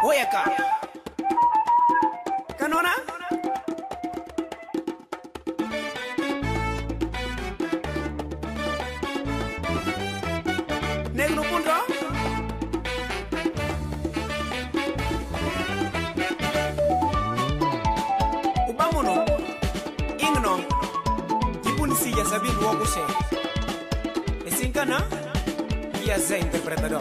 Boyaka. Kanona? Negro punto? Ubamono, Ingno, Kipun Silla Sabin Woguse. Esincana, y es interpretador.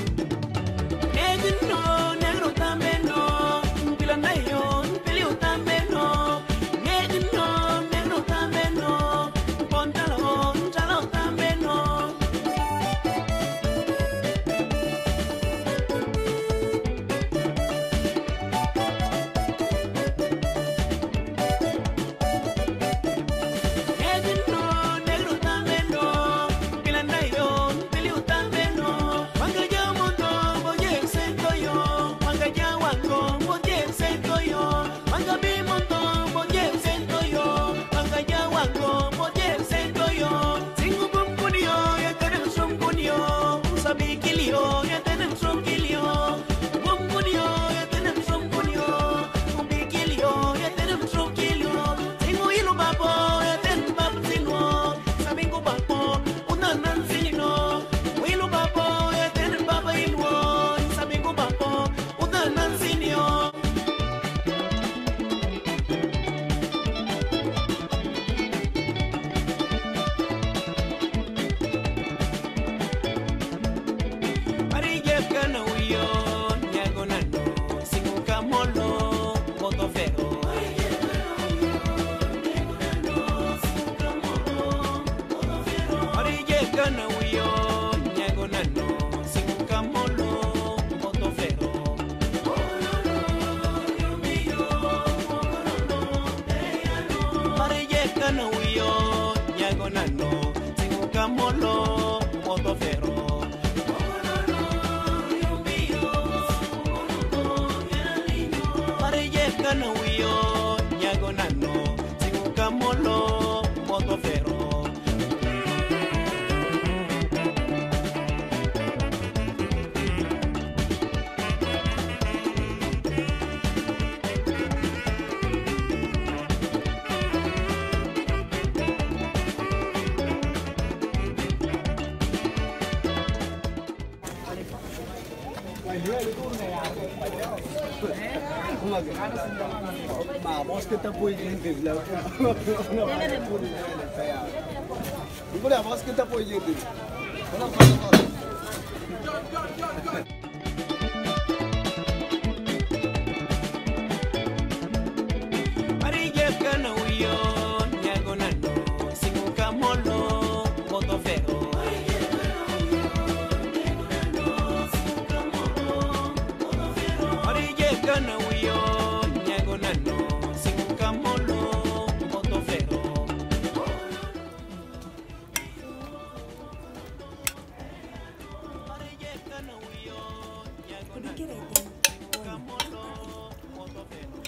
Negro, negro también no, Pilanayo, Pilio también no, negro también no, Pontalón, Chalón también no. Negro también no, Pilanayo, Pilio también no, Mangaya Mondo, Boye Sento yo, Mangaya Wango, Boye Sento yo, Mangabi Mondo, Boye Sento yo, Mangaya Wango, Boye Sento yo, Singu Bumpunio, ya tenemos un punio, Sabi Kilio, ya tenemos un kilio, Bumpunio, ya tenemos un punio, Umbi Kilio, ya tenemos un kilio, Singu Ilu Babo, ya tenemos Babo Sino, Sabingu Babo, Unanan Sino, Ilu Babo, ya tenemos Babo Ilu, Sabingu Babo, Unanan Sino. Maria kana uyo nyagonano singuka molo moto fero Maria kana uyo nyagonano singuka molo moto fero Maria kana uyo nyagonano singuka molo moto fero Kana uyo nyagonano singuka molo moto fero Ma bos kita pui jintir lah. Ibu dah bos kita pui jintir. Maria kana uyo nyagonano singuka molo moto fero Maria kana uyo nyagonano singuka molo moto fero Maria kana uyo nyagonano singuka molo moto fero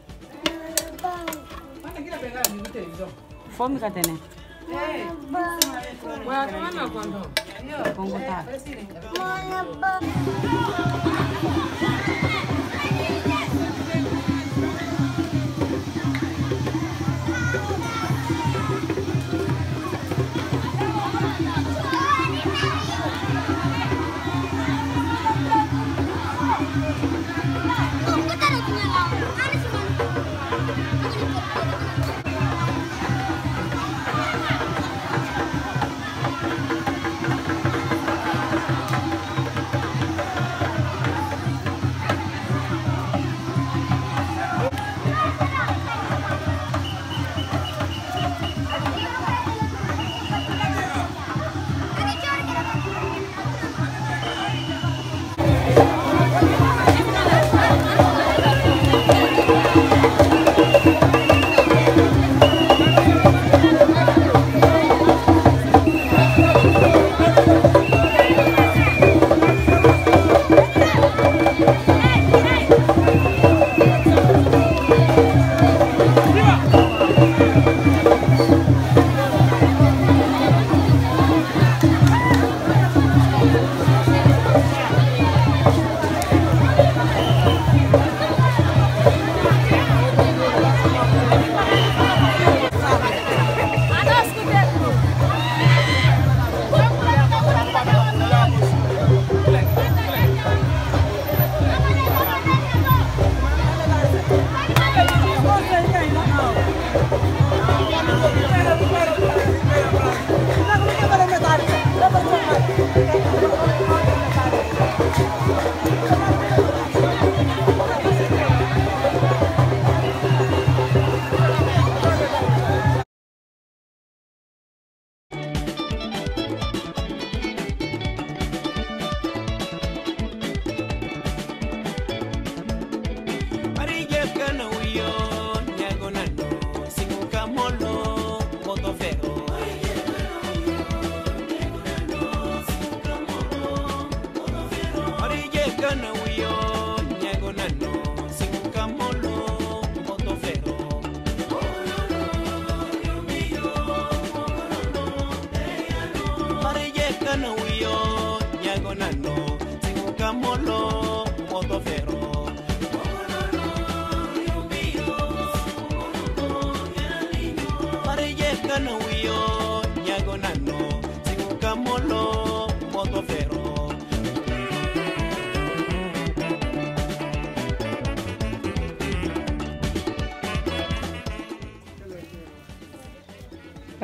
Fome katene. Kongo ta.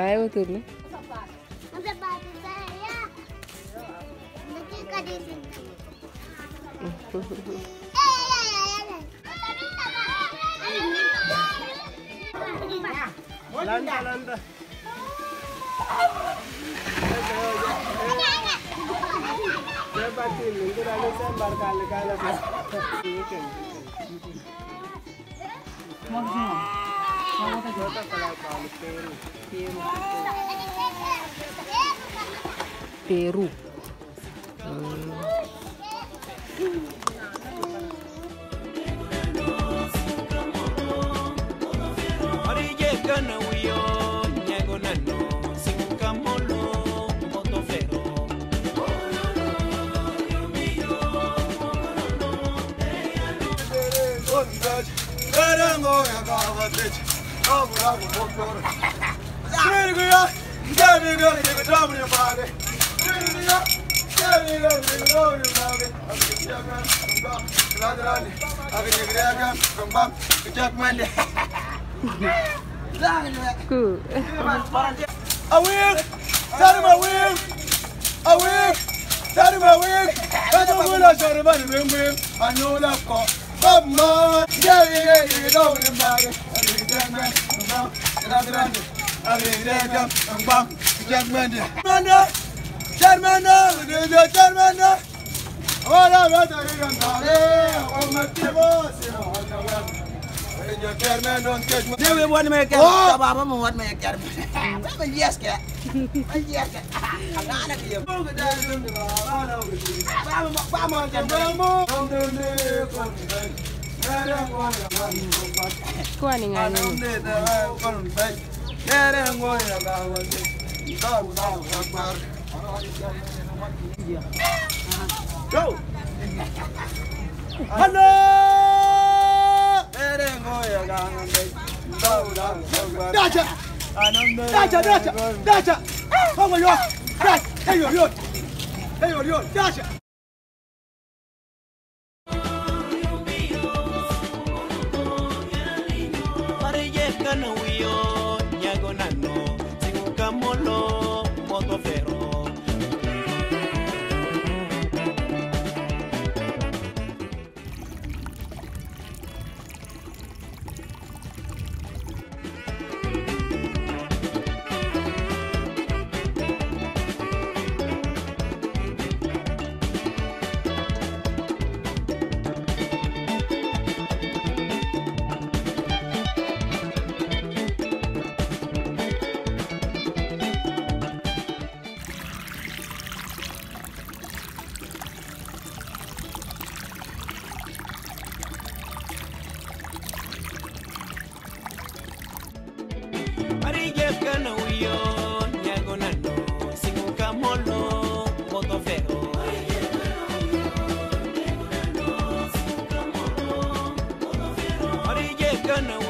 Ay, betul nih. Landa. Peru. Cool. A wig! Daddy, my wig! A wig! Daddy, my wig! I don't want to show the money, I know that call. But man, yeah, you don't remember. Dewi buat mereka, apa mau buat mereka? Menjias ke? Menjias ke? Anak-anak dia. Kuah nih nganu. Go! Hello! Dacha! Dacha! Come on, you! Hey, you! Dacha! Gonna